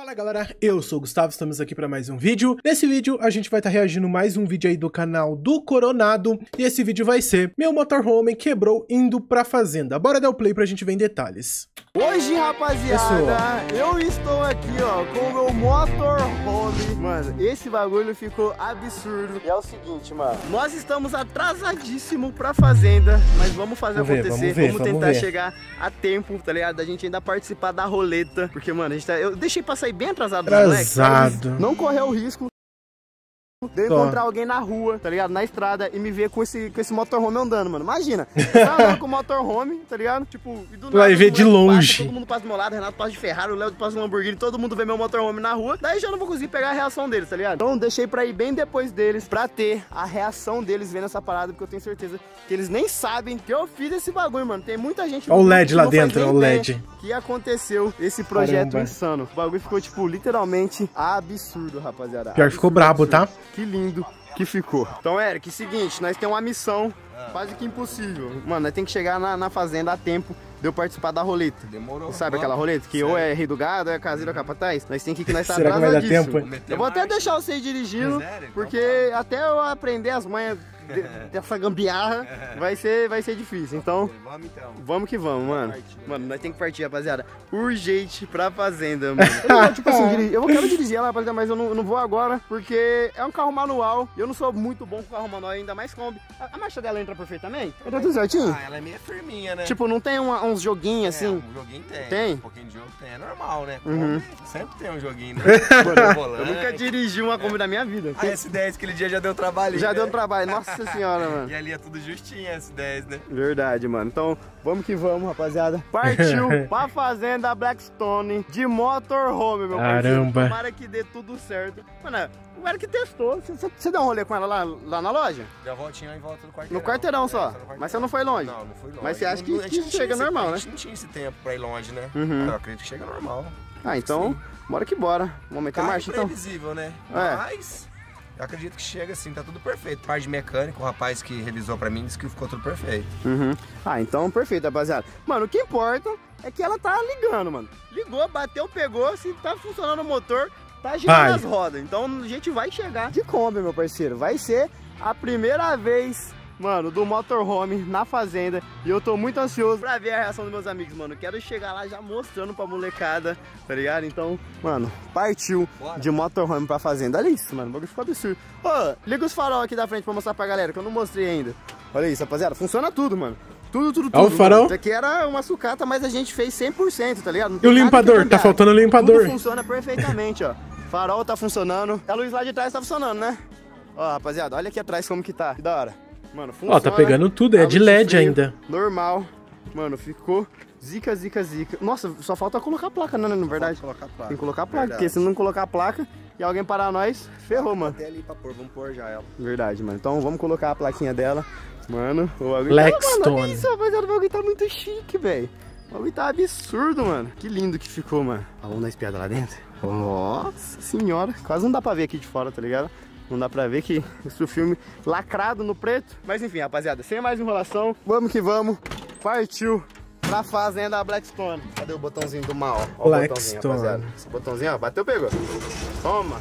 Fala galera, eu sou o Gustavo, estamos aqui para mais um vídeo. Nesse vídeo a gente vai estar reagindo mais um vídeo aí do canal do Coronado. E esse vídeo vai ser: meu motorhome quebrou indo pra fazenda. Bora dar o play pra gente ver em detalhes. Hoje, rapaziada, eu estou aqui, ó, com o meu motorhome. Mano, esse bagulho ficou absurdo. E é o seguinte, mano, nós estamos atrasadíssimo pra fazenda, mas vamos fazer acontecer. Vamos tentar chegar a tempo, tá ligado? Da gente ainda participar da roleta. Porque, mano, a gente tá... eu deixei pra sair bem atrasado, Atrasado. Não correr o risco de eu encontrar alguém na rua, tá ligado? Na estrada e me ver com esse motorhome andando, mano. Imagina, tá andando com o motorhome, tá ligado? Tipo, e do nada, vai ver de longe. Passa, todo mundo passa do meu lado, Renato passa de Ferrari, o Léo passa de Lamborghini, todo mundo vê meu motorhome na rua. Daí já não vou conseguir pegar a reação deles, tá ligado? Então deixei pra ir bem depois deles, pra ter a reação deles vendo essa parada, porque eu tenho certeza que eles nem sabem que eu fiz esse bagulho, mano. Tem muita gente... Olha o LED lá dentro, olha o LED. Que aconteceu esse projeto. Caramba. Insano. O bagulho ficou, tipo, literalmente absurdo, rapaziada. Pior que ficou brabo, tá? Que lindo que ficou. Então, Eric, seguinte, nós temos uma missão quase que impossível. Mano, nós temos que chegar na fazenda a tempo de eu participar da roleta. Demorou. Sabe aquela roleta? Que ou é rei do gado, ou é caseiro, ou é capataz? Nós temos que nós tá Será que vai dar tempo? Eu vou até deixar você ir dirigindo, porque até eu aprender as manhas dessa gambiarra vai ser difícil. Então, vamos que vamos, mano. Mano, nós temos que partir, rapaziada. Urgente pra fazenda, mano. Eu, tipo assim, eu quero dirigir ela, rapaziada, mas eu não vou agora, porque é um carro manual. E eu não sou muito bom com carro manual, ainda mais Kombi. A marcha dela entra perfeitamente? Entra tudo certinho? Ah, ela é meio firminha, né? Tipo, não tem uns joguinhos assim? Um joguinho tem. Tem? Um pouquinho de jogo tem, é normal, né? Uhum. Sempre tem um joguinho, né? Eu nunca dirigi uma Kombi na minha vida. A S10 aquele dia já deu trabalho. Já deu trabalho, nossa senhora, mano. E ali é tudo justinho a S10, né? Verdade, mano. Então, vamos que vamos, rapaziada. Partiu pra fazenda Blackstone de motorhome, meu parceiro. Caramba. Tomara que dê tudo certo. Mano, o Eric testou. Você deu um rolê com ela lá na loja? Já voltinha em volta do quarteirão. No quarteirão só. No quarteirão. Mas você não foi longe? Não foi longe. Mas você acha que A gente não chega tinha normal, A né? gente não tinha esse tempo pra ir longe, né? Uhum. Eu acredito que chega normal. Ah, então, bora que bora. Vamos meter marcha, então. Previsível, né? É. Mas... eu acredito que chega assim, tá tudo perfeito. Parte de mecânico, o rapaz que revisou pra mim disse que ficou tudo perfeito. Uhum. Ah, então perfeito, rapaziada. Mano, o que importa é que ela tá ligando, mano. Ligou, bateu, pegou, se tá funcionando o motor, tá girando as rodas. Então a gente vai chegar de Kombi, meu parceiro. Vai ser a primeira vez, mano, do motorhome na fazenda. E eu tô muito ansioso pra ver a reação dos meus amigos, mano. Quero chegar lá já mostrando pra molecada, tá ligado? Então, mano, partiu. Bora. De motorhome pra fazenda. Olha isso, mano, o bagulho ficou absurdo. Ô, liga os farol aqui da frente pra mostrar pra galera, que eu não mostrei ainda. Olha isso, rapaziada, funciona tudo, mano. Tudo. Olha o farol. Isso aqui era uma sucata, mas a gente fez 100%, tá ligado? E o limpador? Tá faltando o limpador. Tudo funciona perfeitamente, ó. Farol tá funcionando. A luz lá de trás tá funcionando, né? Ó, rapaziada, olha aqui atrás como que tá. Que da hora. Mano, funciona. Ó, tá pegando tudo, é de LED ainda. Normal. Mano, ficou zica. Nossa, só falta colocar a placa, né, na verdade? Colocar a placa. Tem que colocar a placa, porque se não colocar a placa e alguém parar nós, ferrou, mano. Até ali pra pôr, vamos pôr já ela. Verdade, mano. Então vamos colocar a plaquinha dela. Mano, o bagulho Blackstone. Olha isso, rapaziada, o bagulho tá muito chique, velho. O bagulho tá absurdo, mano. Que lindo que ficou, mano. Vamos dar uma espiada lá dentro? Nossa senhora. Quase não dá pra ver aqui de fora, tá ligado? Não dá pra ver que esse filme lacrado no preto. Mas enfim, rapaziada, sem mais enrolação, vamos que vamos. Partiu pra fazenda Blackstone. Cadê o botãozinho do mal? Ó, o botãozinho, rapaziada. Esse botãozinho, ó, bateu, pegou. Toma.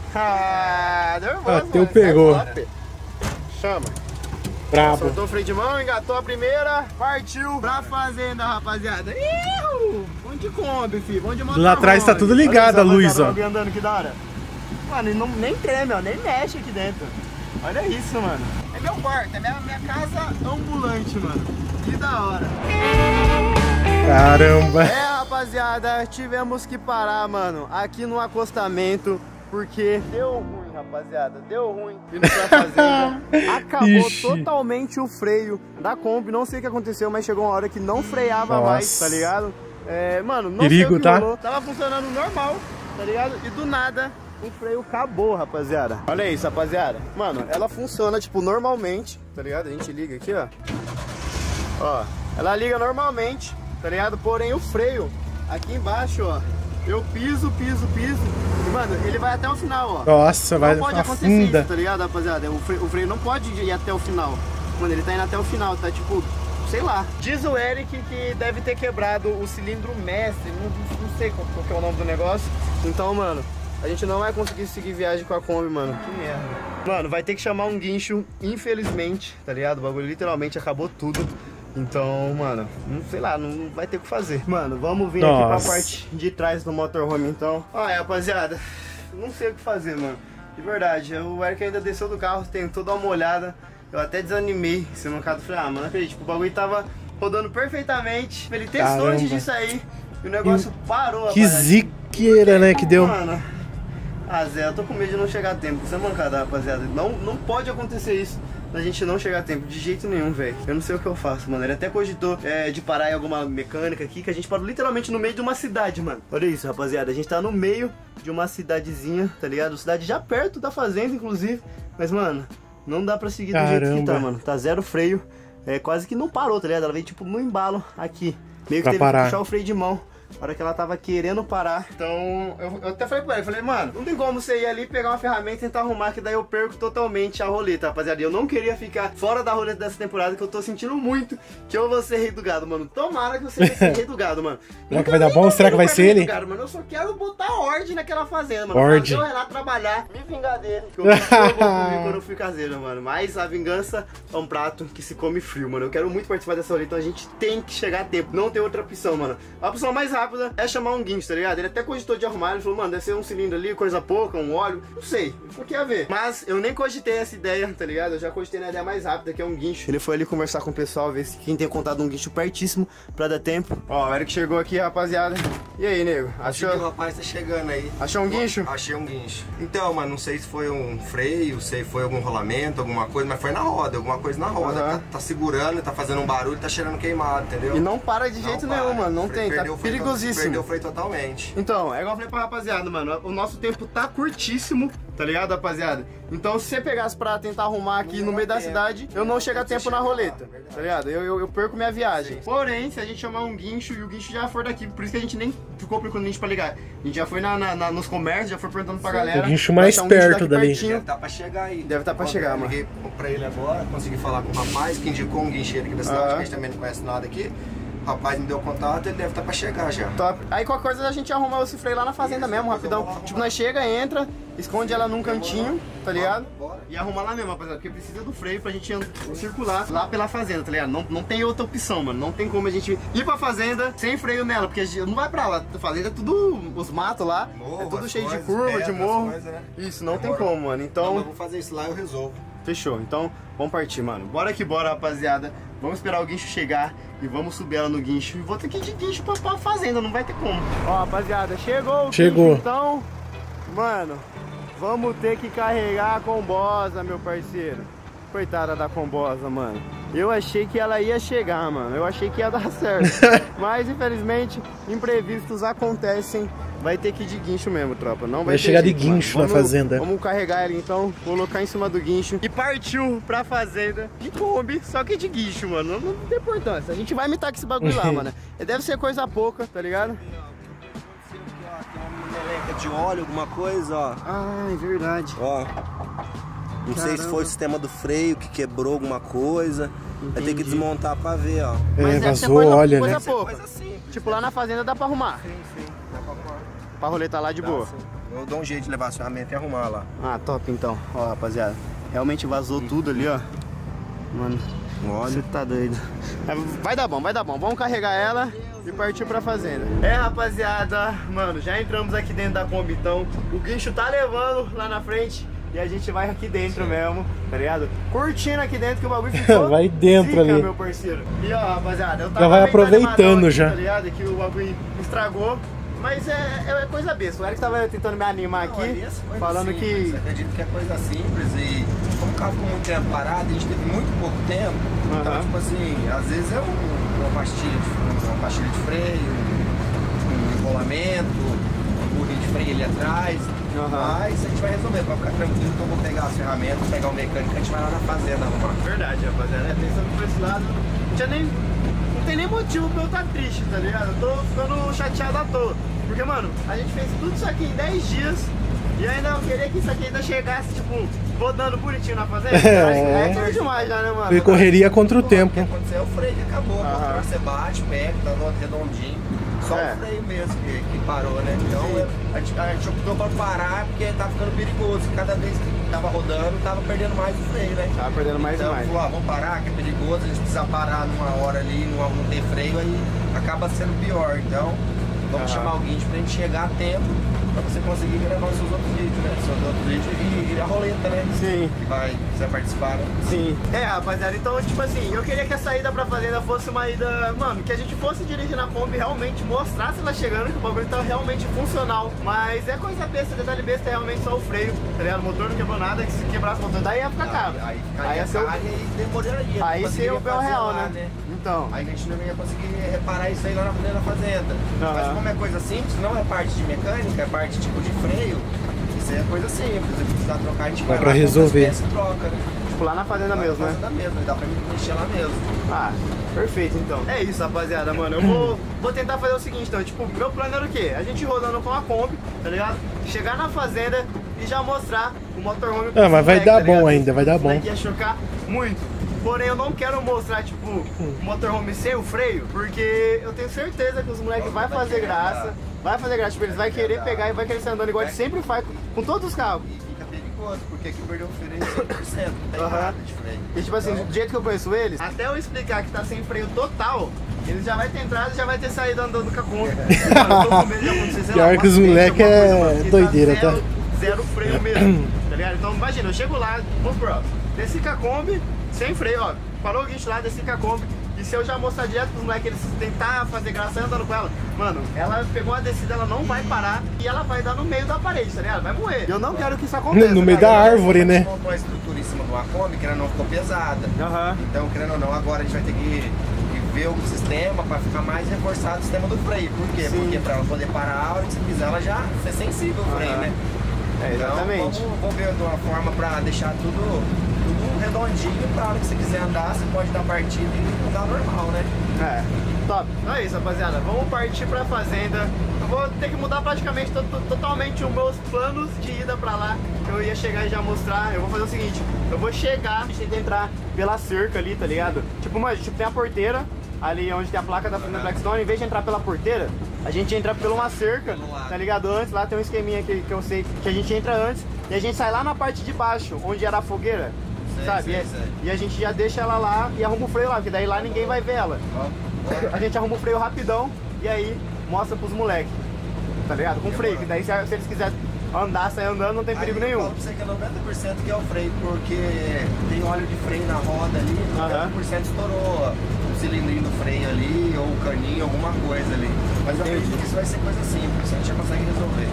Ah, nervoso, bateu, mano. pegou. Chama. Brabo. Soltou o freio de mão, engatou a primeira, partiu pra fazenda, rapaziada. Vamos de Kombi, filho. Vamos de motorhome. Lá atrás tá tudo ligado, a luz, ó. Andando, que da hora. Mano, e nem treme, ó, nem mexe aqui dentro. Olha isso, mano. É meu quarto, é minha casa ambulante, mano. Que da hora. Caramba. É, rapaziada, tivemos que parar, mano, aqui no acostamento, porque deu ruim, rapaziada. Deu ruim indo pra fazenda. Acabou totalmente o freio da Kombi. Não sei o que aconteceu, mas chegou uma hora que não freava mais, tá ligado? É, mano, não perigo, sei o que tá? rolou. Tava funcionando normal, tá ligado? E do nada o freio acabou, rapaziada. Olha isso, rapaziada. Mano, ela funciona, tipo, normalmente, tá ligado? A gente liga aqui, ó. Ó, ela liga normalmente, tá ligado? Porém, o freio aqui embaixo, ó, eu piso. E, mano, ele vai até o final, ó. Nossa, vai não pode acontecer isso, tá ligado, rapaziada? O freio não pode ir até o final. Mano, ele tá indo até o final, tá tipo sei lá. Diz o Eric que deve ter quebrado o cilindro mestre, não sei qual que é o nome do negócio. Então, mano, a gente não vai conseguir seguir viagem com a Kombi, mano. Que merda. Mano, vai ter que chamar um guincho, infelizmente, tá ligado? O bagulho literalmente acabou tudo. Então, mano, não sei lá, não vai ter o que fazer. Mano, vamos vir aqui pra parte de trás do motorhome, então. Olha, rapaziada, não sei o que fazer, mano. De verdade, o Eric ainda desceu do carro, tentou dar uma olhada. Eu até desanimei esse mancado. Falei, ah, mano, acredito, o bagulho tava rodando perfeitamente. Ele testou antes de sair e o negócio parou, que ziqueira, né, que deu. Mano, Zé, eu tô com medo de não chegar a tempo. Isso é mancada, rapaziada. Não pode acontecer isso. A gente não chegar a tempo, de jeito nenhum, velho. Eu não sei o que eu faço, mano. Ele até cogitou de parar em alguma mecânica aqui, que a gente parou literalmente no meio de uma cidade, mano. Olha isso, rapaziada. A gente tá no meio de uma cidadezinha, tá ligado? Cidade já perto da fazenda, inclusive. Mas, mano, não dá pra seguir do jeito que tá, mano. Tá zero freio. Quase que não parou, tá ligado? Ela veio, tipo, no embalo aqui. Meio que teve que puxar o freio de mão. Na hora que ela tava querendo parar. Então, eu até falei pra ele, falei, mano, não tem como você ir ali, pegar uma ferramenta e tentar arrumar, que daí eu perco totalmente a roleta, rapaziada. E eu não queria ficar fora da roleta dessa temporada, que eu tô sentindo muito que eu vou ser rei do gado, mano. Tomara que você vai ser rei do gado, mano. Será que vai dar bom? Será que vai ser ele? Gado, mano. Eu só quero botar ordem naquela fazenda, mano. Ordem. Fazer o Renato trabalhar, me vingar dele. Que eu não vou comer quando eu fui caseiro, mano. Mas a vingança é um prato que se come frio, mano. Eu quero muito participar dessa roleta, então a gente tem que chegar a tempo. Não tem outra opção, mano. A opção mais rápida é chamar um guincho, tá ligado? Ele até cogitou de arrumar, ele falou, mano, deve ser um cilindro ali, coisa pouca, um óleo, não sei, o que ia ver. Mas eu nem cogitei essa ideia, tá ligado? Eu já cogitei na ideia mais rápida, que é um guincho. Ele foi ali conversar com o pessoal, ver se quem tem contado um guincho pertíssimo pra dar tempo. Ó, o Eric chegou aqui, rapaziada. E aí, nego? Achou? O rapaz tá chegando aí. Achou um guincho? Achei um guincho. Então, mano, não sei se foi um freio, sei se foi algum rolamento, alguma coisa, mas foi na roda, alguma coisa na roda. Tá segurando, tá fazendo um barulho, tá cheirando queimado, entendeu? E não para de jeito nenhum, mano, não tem, tá perigosíssimo. Perdeu o freio totalmente. Então, é igual eu falei pra rapaziada, mano, o nosso tempo tá curtíssimo, tá ligado, rapaziada? Então, se você pegasse pra tentar arrumar aqui no meio da cidade, eu não chego a tempo na roleta, tá ligado? Eu perco minha viagem. Porém, se a gente chamar um guincho e o guincho já for daqui, por isso que a gente nem ficou procurando guincho pra ligar. A gente já foi nos comércios, já foi perguntando pra galera. O guincho mais perto dali. Deve estar pra chegar aí. Deve estar pra chegar, mano. Liguei pra ele agora, consegui falar com o rapaz que indicou um guincheiro aqui da cidade, que a gente também não conhece nada aqui. O rapaz me deu contato, ele deve estar pra chegar já. Top. Aí qualquer coisa a gente arruma esse freio lá na fazenda mesmo, rapidão. Tipo, nós chega, entra, esconde ela num cantinho, tá ligado? E arruma lá mesmo, rapaziada, porque precisa do freio pra gente circular lá pela fazenda, tá ligado? Não tem outra opção, mano. Não tem como a gente ir pra fazenda sem freio nela, porque a gente não vai pra lá. A fazenda é tudo, os matos lá, é tudo cheio de curva, de morro. Isso, não tem como, mano. Então, eu vou fazer isso lá e eu resolvo. Fechou, então vamos partir, mano. Bora que bora, rapaziada. Vamos esperar o guincho chegar e vamos subir ela no guincho. E vou ter que ir de guincho pra fazenda, não vai ter como. Ó, rapaziada, chegou o guincho, então, mano, vamos ter que carregar a combosa, meu parceiro. Coitada da combosa, mano. Eu achei que ela ia chegar, mano. Eu achei que ia dar certo. Mas, infelizmente, imprevistos acontecem. Vai ter que ir de guincho mesmo, tropa. Não vai chegar de guincho na fazenda. Vamos carregar ele então, colocar em cima do guincho. E partiu pra fazenda de Kombi, só que de guincho, mano. Não tem importância. A gente vai imitar com esse bagulho lá, mano. Deve ser coisa pouca, tá ligado? Tem uma meleca de óleo, alguma coisa, ó. Ah, é verdade. Ó. Não sei se foi o sistema do freio que quebrou alguma coisa. Entendi. Vai ter que desmontar pra ver, ó. Mas vazou, olha, coisa né? Pouca. Coisa simples, tipo, lá na fazenda dá pra arrumar. Sim, dá pra arrumar. Pra roletar lá de boa. Sim. Eu dou um jeito de levar a ferramenta e arrumar lá. Ah, top então. Ó, rapaziada. Realmente vazou tudo ali, ó. Mano, olha, você tá doido. Vai dar bom, vai dar bom. Vamos carregar ela e partir pra fazenda. Rapaziada, mano, já entramos aqui dentro da Kombi então. O guincho tá levando lá na frente. E a gente vai aqui dentro mesmo, tá ligado? Curtindo aqui dentro que o bagulho ficou vai dentro zica, ali, meu parceiro. E ó, rapaziada, eu tava já vai aproveitando aqui, já, tá ligado? Que o bagulho estragou. Mas é coisa besta. O Eric tava tentando me animar aqui, falando simples, que... Acredito que é coisa simples e como o carro ficou muito tempo parado, a gente teve muito pouco tempo. Então, tipo assim, às vezes é uma pastilha de freio, um enrolamento, um burrinho de freio ali atrás. Mas a gente vai resolver, pra ficar tranquilo que eu vou pegar as ferramentas, pegar o mecânico, a gente vai lá na fazenda arrumar. Verdade, rapaziada. Pensando por esse lado, não tem nem motivo pra eu estar triste, tá ligado? Eu tô ficando chateado à toa. Porque, mano, a gente fez tudo isso aqui em 10 dias E ainda eu queria que isso aqui ainda chegasse, tipo, rodando bonitinho na fazenda. É coisa demais já, né, mano? Foi correria contra o tempo. O que aconteceu é o freio que acabou. O motor você bate, pega, tá redondinho. Só o freio mesmo que parou, né? Então a gente optou pra parar porque tava ficando perigoso. Cada vez que tava rodando, tava perdendo mais o freio, né? Tava perdendo mais e mais. Então, vamos parar, que é perigoso, a gente precisa parar numa hora ali, não ter freio, aí acaba sendo pior. Então, vamos chamar alguém pra gente chegar a tempo pra você conseguir gravar os seus outros vídeos, né? Seus outros vídeos e a roleta, né? Sim. Que você vai participar, né? Sim. Rapaziada, então, tipo assim, eu queria que a saída pra fazenda fosse uma ida, mano, que a gente fosse dirigir na Kombi e realmente mostrasse ela chegando, que o bagulho tá realmente funcional. Mas é coisa besta, detalhe besta, é realmente só o freio, tá ligado? O motor não quebrou nada, que se quebrasse o motor, daí ia ficar caro. Aí ficaria caro e demoraria. Aí seria o bel real, né? Então. Aí a gente não ia conseguir reparar isso aí lá na fazenda. Mas como é coisa simples, não é parte de mecânica, é parte tipo de freio, isso é coisa simples. Se precisar trocar, a gente vai pra resolver. Troca, né? Tipo lá na fazenda mesmo, né? Na fazenda mesmo, dá pra mexer lá mesmo. Ah, perfeito então. É isso, rapaziada, mano. Eu vou tentar fazer o seguinte, então. Tipo, meu plano era o quê? A gente rodando com a Kombi, tá ligado? Chegar na fazenda e já mostrar o motorhome. Mas vai dar bom ainda, vai dar bom. Ia chocar muito. Porém, eu não quero mostrar, tipo, o motorhome sem o freio, porque eu tenho certeza que os moleques vão fazer graça. Vai fazer graça, tipo, eles vão querer pegar e vai querer sair andando igual ele sempre faz com todos os carros. E fica perigoso, porque aqui perdeu o freio 100%, não tem nada de freio. E tipo assim, do jeito que eu conheço eles, até eu explicar que tá sem freio total, eles já vai ter entrado e já vai ter saído andando com a Kombi. Mano, eu tô com medo de acontecer, sei lá, pior que os moleques é doideira, tá? Zero freio mesmo, tá ligado? Então imagina, eu chego lá, vamos pro desci com a Kombi, sem freio, ó, parou o guincho lá, desci com a Kombi. E se eu já mostrar direto pros moleques, eles tentar fazer graça andando com ela, mano, ela pegou a descida, ela não vai parar e ela vai dar no meio da parede, tá ligado? Vai morrer. Eu não quero que isso aconteça. No meio da árvore, né? A gente montou a estrutura em cima de uma Kombi que ela não ficou pesada. Então, querendo ou não, agora a gente vai ter que ver o sistema para ficar mais reforçado o sistema do freio. Por quê? Sim. Porque para ela poder parar a hora que você quiser, ela já é sensível ao freio, né? Exatamente. Então, vamos ver de uma forma para deixar tudo redondinho, pra hora que você quiser andar, você pode dar partida e andar normal, né? Top. Então é isso, rapaziada. Vamos partir pra fazenda. Eu vou ter que mudar praticamente totalmente os meus planos de ida pra lá. Eu ia chegar e já mostrar. Eu vou fazer o seguinte, eu vou chegar, a gente tem que entrar pela cerca ali, tá ligado? Tipo, tem a porteira ali onde tem a placa da Fazenda Blackstone. Em vez de entrar pela porteira, a gente entra por uma cerca, tá ligado? Antes, lá tem um esqueminha que eu sei que a gente entra antes e a gente sai lá na parte de baixo, onde era a fogueira. Sabe? E a gente já deixa ela lá e arruma o freio lá, porque daí lá ninguém vai ver ela. A gente arruma o freio rapidão e aí mostra pros moleques, tá ligado? Com freio, que daí se eles quiserem andar, sair andando, não tem perigo nenhum. Eu falo pra você que é 90% que é o freio, porque tem óleo de freio na roda ali, 90% estourou o cilindrinho do freio ali, ou o caninho, alguma coisa ali. Mas eu acredito que isso vai ser coisa simples, a gente já consegue resolver.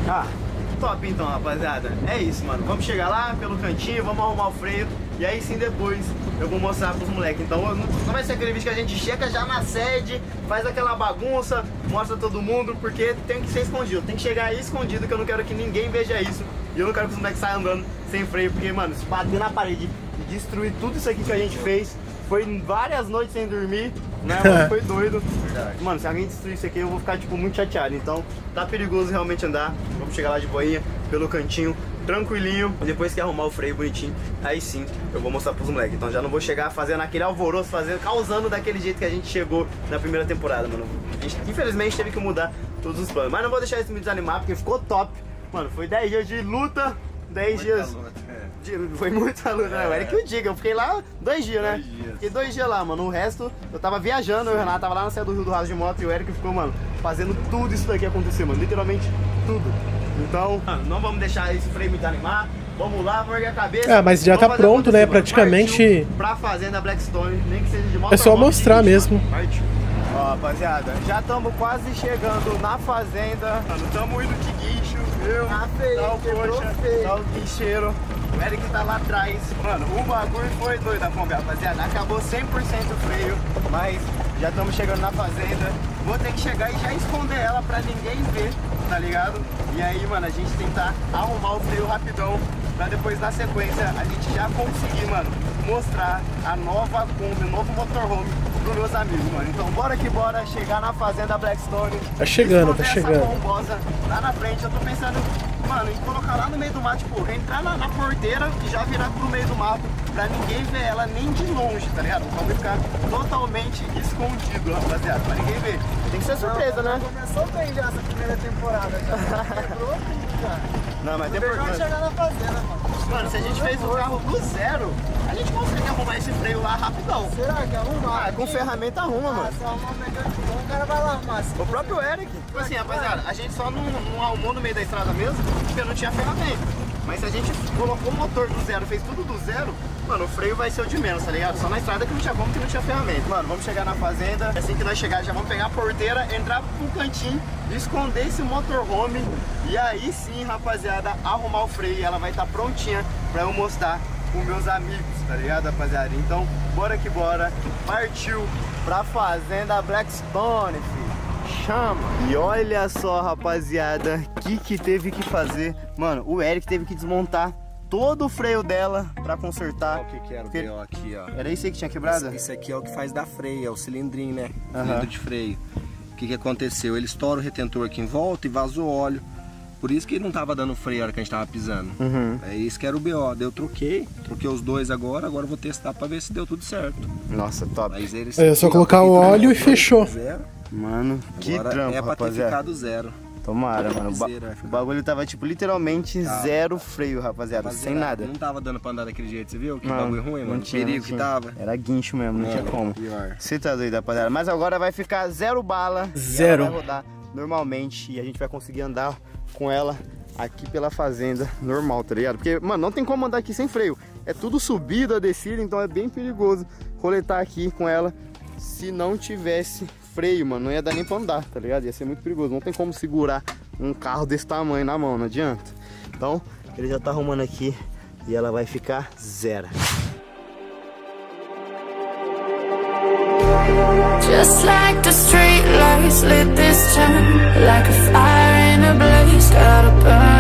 Top então, rapaziada. É isso, mano. Vamos chegar lá pelo cantinho, vamos arrumar o freio e aí sim depois eu vou mostrar pros moleques. Então não vai ser aquele vídeo que a gente chega já na sede, faz aquela bagunça, mostra todo mundo, porque tem que ser escondido. Tem que chegar aí escondido, que eu não quero que ninguém veja isso. E eu não quero que os moleques saiam andando sem freio, porque, mano, se bater na parede e destruir tudo isso aqui que a gente fez, foi várias noites sem dormir, né, mano? Foi doido. Verdade. Mano, se alguém destruir isso aqui, eu vou ficar, tipo, muito chateado. Então, tá perigoso realmente andar. Vamos chegar lá de boinha, pelo cantinho, tranquilinho. Depois que arrumar o freio bonitinho, aí sim, eu vou mostrar pros moleques. Então já não vou chegar fazendo aquele alvoroço, causando daquele jeito que a gente chegou na primeira temporada, mano. A gente, infelizmente, teve que mudar todos os planos. Mas não vou deixar isso me desanimar, porque ficou top. Mano, foi 10 dias de luta, 10 dias... Foi muita luta, né? Era que eu diga, eu fiquei lá 2 dias, né? Fiquei 2 dias lá, mano. O resto, eu tava viajando, o Renato tava lá na Serra do Rio do Raso de moto e o Eric ficou, mano, fazendo tudo isso daqui acontecer, mano. Literalmente tudo. Então, não vamos deixar esse freio me desanimar. Vamos lá, vamos erguer a cabeça. Mas já tá pronto, né? Praticamente. Pra Fazenda Blackstone, nem que seja de moto. É só mostrar mesmo. Partiu. Ó, rapaziada, já estamos quase chegando na fazenda. Mano, estamos indo de guincho, viu? Tá o tá o guincheiro. O Eric tá lá atrás. Mano, o bagulho foi doido a Kombi, rapaziada. Acabou 100% freio, mas já estamos chegando na fazenda. Vou ter que chegar e já esconder ela pra ninguém ver, tá ligado? E aí, mano, a gente tentar arrumar o freio rapidão pra depois, na sequência, a gente já conseguir, mano, mostrar a nova Kombi, o novo motorhome pros meus amigos, mano. Então bora que bora chegar na Fazenda Blackstone. Tá chegando, tá chegando. Essa bombosa lá na frente. Eu tô pensando mano, e colocar lá no meio do mato, tipo, entrar na porteira e já virar pro meio do mato, pra ninguém ver ela nem de longe, tá ligado? O bagulho ficar totalmente escondido, rapaziada, pra ninguém ver. Tem que ser surpresa, né? Começou bem já essa primeira temporada, já quebrou tudo, cara. Não, mas depois vai chegar na fazenda, mano. Mano, se a gente fez o carro do zero, a gente consegue arrumar esse freio lá rapidão. Será que arruma? Ah, com ferramenta arruma, mano. Se arrumar um mecânico bom, o cara vai lá arrumar. O próprio Eric. Tipo assim, rapaziada, a gente só não arrumou no meio da estrada mesmo, porque não tinha ferramenta. Mas se a gente colocou o motor do zero, fez tudo do zero, mano, o freio vai ser o de menos, tá ligado? Só na estrada que não tinha como, que não tinha ferramenta. Mano, vamos chegar na fazenda, assim que nós chegar já vamos pegar a porteira, entrar pro cantinho, esconder esse motorhome e aí sim, rapaziada, arrumar o freio e ela vai estar prontinha pra eu mostrar pros meus amigos, tá ligado, rapaziada? Então, bora que bora, partiu pra fazenda Blackstone, filho. Chama! E olha só, rapaziada, o que teve que fazer? Mano, o Eric teve que desmontar todo o freio dela pra consertar. O que era o BO aqui, ó? Era isso aí que tinha quebrado? Esse aqui é o que faz da freio, é o cilindrinho, né? Cilindro de freio. O que aconteceu? Ele estoura o retentor aqui em volta e vazou óleo. Por isso que ele não tava dando freio na hora que a gente tava pisando. É isso que era o BO. Daí eu troquei os dois agora eu vou testar pra ver se deu tudo certo. Nossa, top. Mas eles É só colocar o óleo e fechou. Mano, que agora trampo, é pra ter rapaziada. ficado zero. Tomara, mano. O bagulho tava, tipo, literalmente zero freio, rapaziada. Sem nada. Não tava dando pra andar daquele jeito, você viu? Que Não, bagulho ruim, mano. não tinha, Perigo não tinha. que tava. Era guincho mesmo, não tinha como. Pior. Você tá doido, rapaziada. Mas agora vai ficar zero bala. Zero. E ela vai rodar normalmente e a gente vai conseguir andar com ela aqui pela fazenda normal, tá ligado? Porque, mano, não tem como andar aqui sem freio. É tudo subida, descida, então é bem perigoso roletar aqui com ela se não tivesse freio, mano. Não ia dar nem pra andar, tá ligado? Ia ser muito perigoso. Não tem como segurar um carro desse tamanho na mão, não adianta. Então, ele já tá arrumando aqui e ela vai ficar zero. Just like the street lights lit this town, like a fire in a blaze, gotta burn